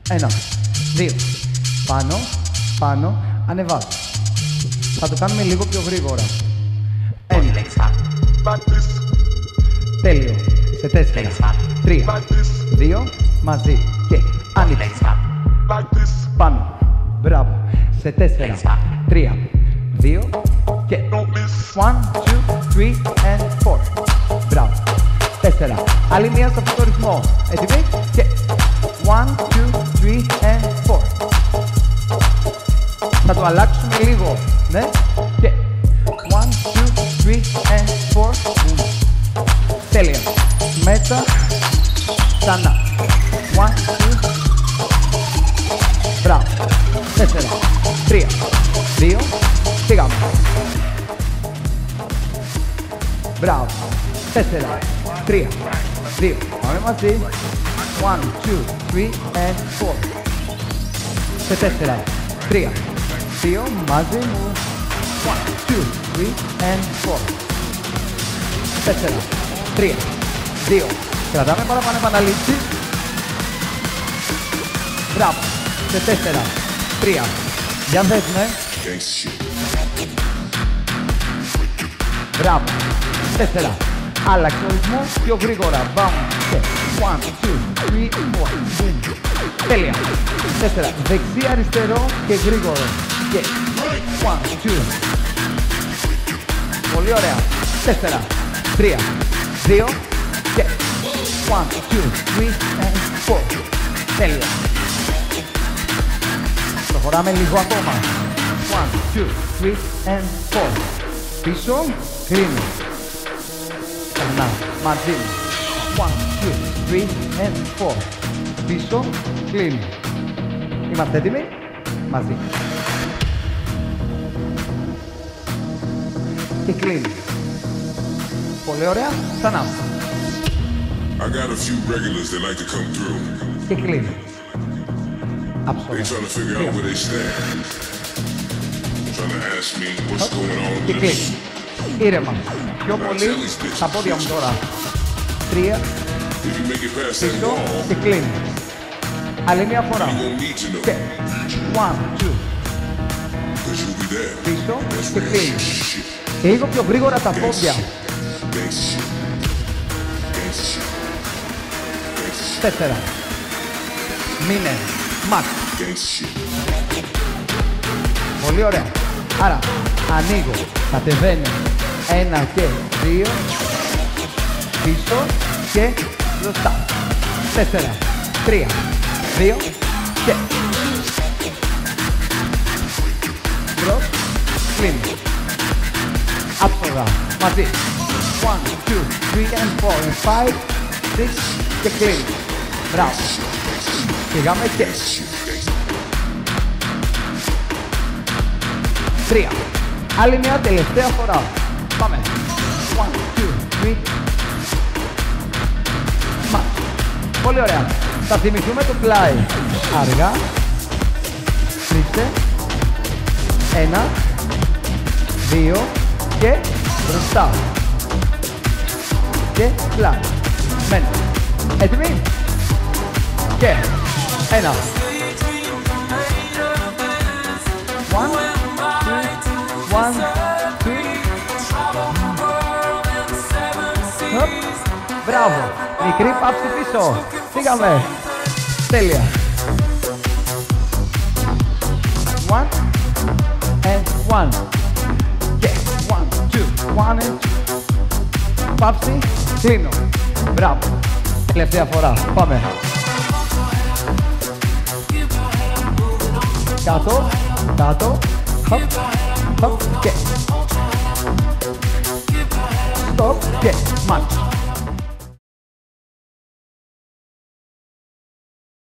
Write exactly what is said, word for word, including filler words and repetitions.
Ένα, δύο. Πάνω, πάνω, ανεβάζω. Θα το κάνουμε λίγο πιο γρήγορα. Ένα. Τέλειο. Σε τέσσερα, τρία, δύο, μαζί. Και άνοιξε. Πάνω. Μπράβο. Σε τέσσερα, τρία, δύο και one, two, three and four. Μπράβο. Τέσσερα. Άλλη μία σε αυτό το ρυθμό. Έτοιμοι. Και one, two, three and four. Θα το αλλάξουμε λίγο. Ναι. Και one, two, three and four. Τέλεια. Μέσα. Ξανά. One, two. Μπράβο. Τέσσερα. Τρία. Δύο. Πήγαμε. Μπράβο. Τέσσερα. Τρία. Δύο. Πάμε μαζί. One, two, three and four. Σε τέσσερα. Τρία. Δύο. Μαζί μου. One, two, three and four. Τέσσερα. Τρία. Δύο. Κρατάμε παραπάνω επαναλήψεις. Μπράβο. Σε τέσσερα. Τρία. Για δέσμε. Μπράβο. Τέσσερα. Άλλαξε ο ρυθμός πιο γρήγορα. Πάμε. Και one, two, three, four. Τέλεια. Τέσσερα. Δεξί, αριστερό και γρήγορο. Και one, two. Πολύ ωραία. Τέσσερα. Τρία. Δύο. Και one, two, three and four. Τέλεια. Προχωράμε λίγο ακόμα. one, two, three and four. Πίσω, κλείνω. Ξανά, μαζί μου. one, two, three and four. Πίσω, κλείνω. Είμαστε έτοιμοι? Μαζί. Και κλείνω. Πολύ ωραία. Ξανά. I got a few regulars that like to come through. Και κλείνω. They trying to figure out where they stand. Trying to ask me what's going on with this. Ήρεμα. Πιο πολύ στα πόδια μου τώρα. Τρία. Πίσω και κλείνω. Άλλη μια φορά. Και one, two. Πίσω και κλείνω. Και λίγο πιο γρήγορα τα πόδια. Τέσσερα. Μείνε. Μαξ. Πολύ ωραία. Άρα, ανοίγω, κατεβαίνω. Ένα και δύο. Πίσω και μπροστά. Τέσσερα. Τρία. Δύο. Και. Μπρος. Κλείνω. Άψογα. Μαζί. One, two, three and four and five, six και κλείνω. Μπράβο. Πήγαμε και. Τρία. Άλλη μια τελευταία φορά. Πάμε. One, two, three. Μα. Πολύ ωραία. Θα θυμηθούμε το πλάι. Αργά. Στρίψτε. Ένα. Δύο. Και μπροστά. Και πλάι. Μένω. Έτοιμοι. Και ένα. One, two, one, two. Hop. Μπράβο. Μικρή πάυση πίσω. Φύγαμε. Τέλεια. One and one. Και one, two, one and two. Πάυση. Κλείνω. Μπράβο. Τελευταία φορά. Πάμε. Κάτω, κάτω, hop, hop και stop και match.